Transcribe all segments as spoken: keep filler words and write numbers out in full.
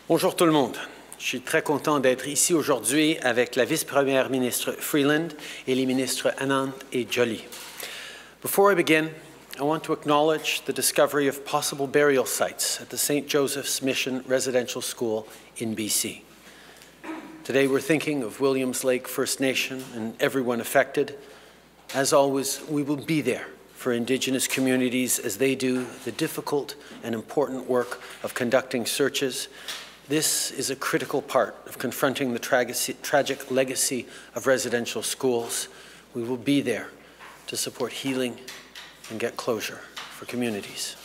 Bonjour tout le monde. Je suis très content d'être ici aujourd'hui avec la vice-première ministre Freeland et les ministres Anand et Joly. Before I begin, I want to acknowledge the discovery of possible burial sites at the Saint Joseph's Mission Residential School in B C. Today we're thinking of Williams Lake First Nation and everyone affected. As always, we will be there for Indigenous communities as they do the difficult and important work of conducting searches. This is a critical part of confronting the tragic legacy of residential schools. We will be there to support healing and get closure for communities.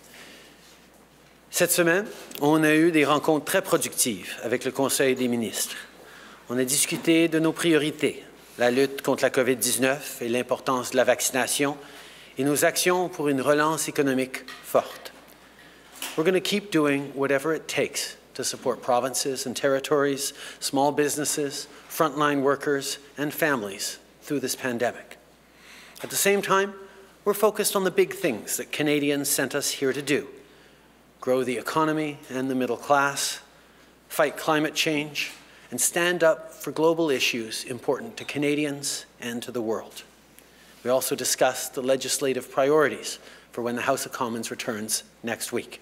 Cette semaine, on a eu des rencontres très productives avec le Conseil des ministres. On a discuté de nos priorités, la lutte contre la COVID dix-neuf et l'importance de la vaccination et nos actions pour une relance économique forte. We're going to keep doing whatever it takes to support provinces and territories, small businesses, frontline workers, and families through this pandemic. At the same time, we're focused on the big things that Canadians sent us here to do: grow the economy and the middle class, fight climate change, and stand up for global issues important to Canadians and to the world. We also discussed the legislative priorities for when the House of Commons returns next week.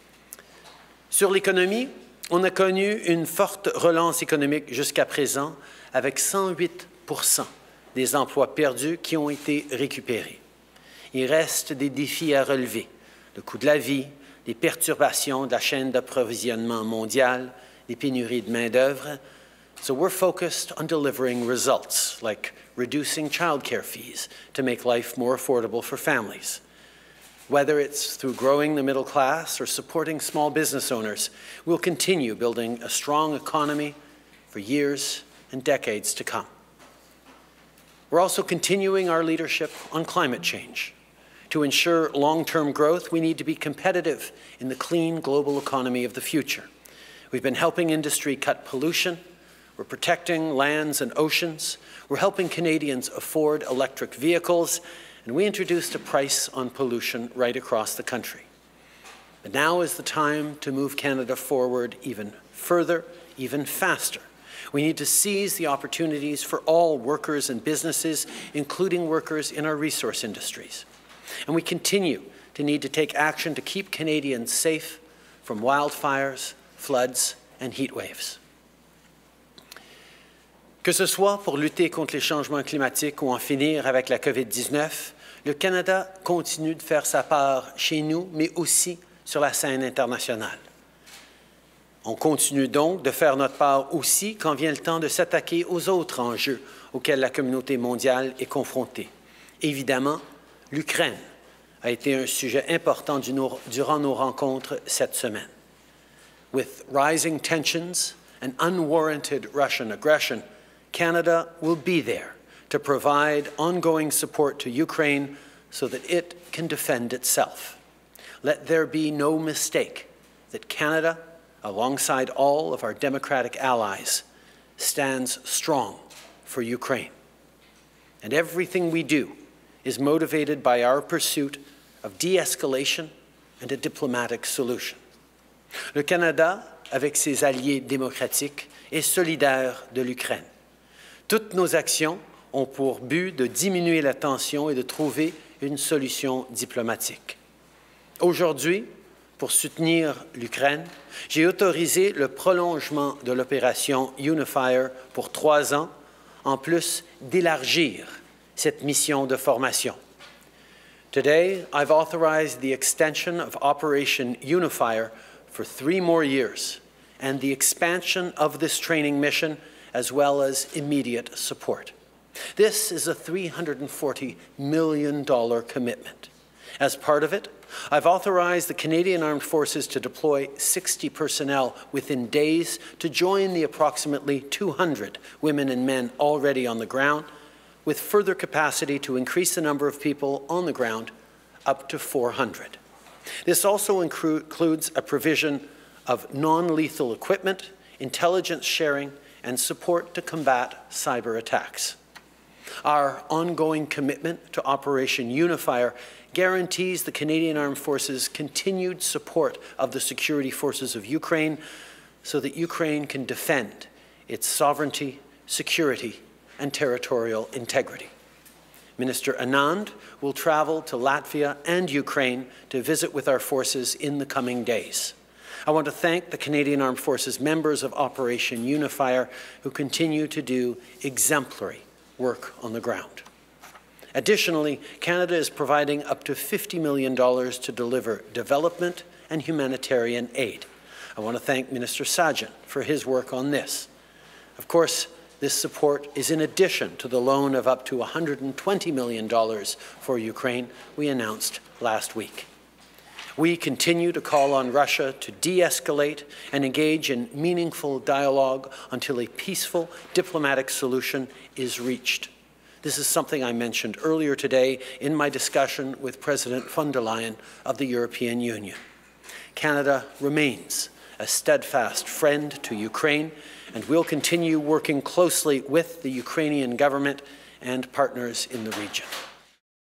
Sur l'économie, on a connu une forte relance économique jusqu'à présent, avec cent huit pour cent des emplois perdus qui ont été récupérés. Il reste des défis à relever: le coût de la vie, les perturbations de la chaîne d'approvisionnement mondiale, les pénuries de main-d'œuvre. So we're focused on delivering results, like reducing childcare fees to make life more affordable for families. Whether it's through growing the middle class or supporting small business owners, we'll continue building a strong economy for years and decades to come. We're also continuing our leadership on climate change. To ensure long-term growth, we need to be competitive in the clean global economy of the future. We've been helping industry cut pollution. We're protecting lands and oceans. We're helping Canadians afford electric vehicles. And we introduced a price on pollution right across the country. But now is the time to move Canada forward even further, even faster. We need to seize the opportunities for all workers and businesses, including workers in our resource industries. And we continue to need to take action to keep Canadians safe from wildfires, floods, and heat waves. Que ce soit pour lutter contre les changements climatiques ou en finir avec la COVID dix-neuf, le Canada continue de faire sa part chez nous, mais aussi sur la scène internationale. On continue donc de faire notre part aussi quand vient le temps de s'attaquer aux autres enjeux auxquels la communauté mondiale est confrontée. Évidemment, l'Ukraine a été un sujet important durant nos rencontres cette semaine. With rising tensions and unwarranted Russian aggression, Canada will be there to provide ongoing support to Ukraine so that it can defend itself. Let there be no mistake that Canada, alongside all of our democratic allies, stands strong for Ukraine. And everything we do is motivated by our pursuit of de-escalation and a diplomatic solution. Le Canada, avec ses alliés démocratiques, est solidaire de l'Ukraine. Toutes nos actions ont pour but de diminuer la tension et de trouver une solution diplomatique. Aujourd'hui, pour soutenir l'Ukraine, j'ai autorisé le prolongement de l'opération Unifier pour trois ans, en plus d'élargir cette mission de formation. Today, I've authorized the extension of Operation Unifier for three more years and the expansion of this training mission as well as immediate support. This is a three hundred forty million dollars commitment. As part of it, I've authorized the Canadian Armed Forces to deploy sixty personnel within days to join the approximately two hundred women and men already on the ground, with further capacity to increase the number of people on the ground up to four hundred. This also includes a provision of non-lethal equipment, intelligence sharing, and support to combat cyber attacks. Our ongoing commitment to Operation Unifier guarantees the Canadian Armed Forces continued support of the security forces of Ukraine so that Ukraine can defend its sovereignty, security, and territorial integrity. Minister Anand will travel to Latvia and Ukraine to visit with our forces in the coming days. I want to thank the Canadian Armed Forces members of Operation Unifier who continue to do exemplary work on the ground. Additionally, Canada is providing up to fifty million dollars to deliver development and humanitarian aid. I want to thank Minister Sajjan for his work on this. Of course, this support is in addition to the loan of up to one hundred twenty million dollars for Ukraine we announced last week. We continue to call on Russia to de-escalate and engage in meaningful dialogue until a peaceful diplomatic solution is reached. This is something I mentioned earlier today in my discussion with President von der Leyen of the European Union. Canada remains a steadfast friend to Ukraine, and will continue working closely with the Ukrainian government and partners in the region.